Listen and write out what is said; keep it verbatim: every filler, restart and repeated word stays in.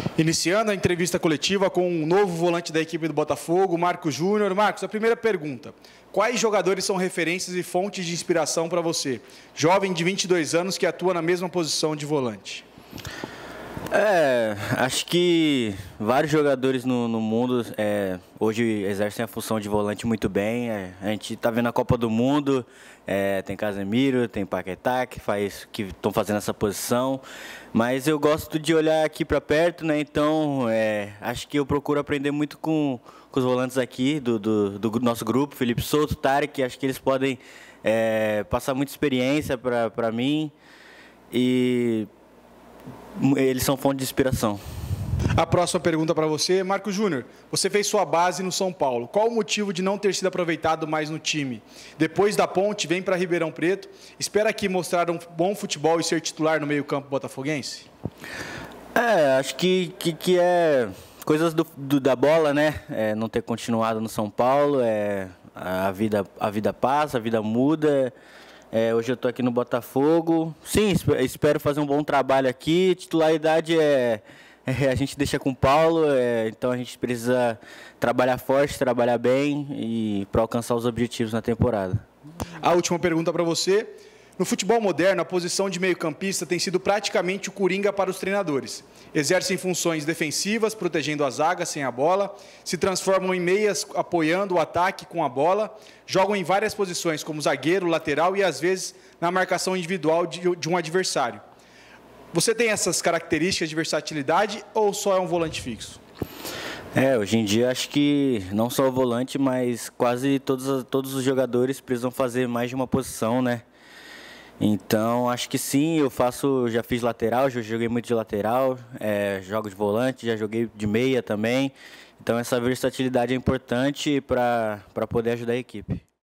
Iniciando a entrevista coletiva com um novo volante da equipe do Botafogo, Marcos Júnior. Marcos, a primeira pergunta. Quais jogadores são referências e fontes de inspiração para você? Jovem de vinte e dois anos que atua na mesma posição de volante. É, acho que vários jogadores no, no mundo é, hoje exercem a função de volante muito bem. É, a gente está vendo a Copa do Mundo, é, tem Casemiro, tem Paquetá que faz, que estão fazendo essa posição. Mas eu gosto de olhar aqui para perto, né? Então é, acho que eu procuro aprender muito com, com os volantes aqui do, do, do nosso grupo, Felipe Souto, Tarek. Acho que eles podem é, passar muita experiência para mim e eles são fonte de inspiração. A próxima pergunta para você, Marcos Júnior. Você fez sua base no São Paulo. Qual o motivo de não ter sido aproveitado mais no time? Depois da Ponte, vem para Ribeirão Preto. Espera aqui mostrar um bom futebol e ser titular no meio-campo botafoguense? É, acho que, que, que é coisas do, do, da bola, né? É, não ter continuado no São Paulo. É, a, vida, a vida passa, a vida muda. É, hoje eu estou aqui no Botafogo. Sim, espero fazer um bom trabalho aqui. Titularidade é, é a gente deixa com o Paulo, é, então a gente precisa trabalhar forte, trabalhar bem e para alcançar os objetivos na temporada. A última pergunta para você. No futebol moderno, a posição de meio-campista tem sido praticamente o coringa para os treinadores. Exercem funções defensivas, protegendo a zaga sem a bola, se transformam em meias apoiando o ataque com a bola, jogam em várias posições, como zagueiro, lateral e, às vezes, na marcação individual de, de um adversário. Você tem essas características de versatilidade ou só é um volante fixo? É, hoje em dia acho que não só o volante, mas quase todos, todos os jogadores precisam fazer mais de uma posição, né? Então, acho que sim, eu faço, já fiz lateral, já joguei muito de lateral, é, jogo de volante, já joguei de meia também. Então, essa versatilidade é importante para para poder ajudar a equipe.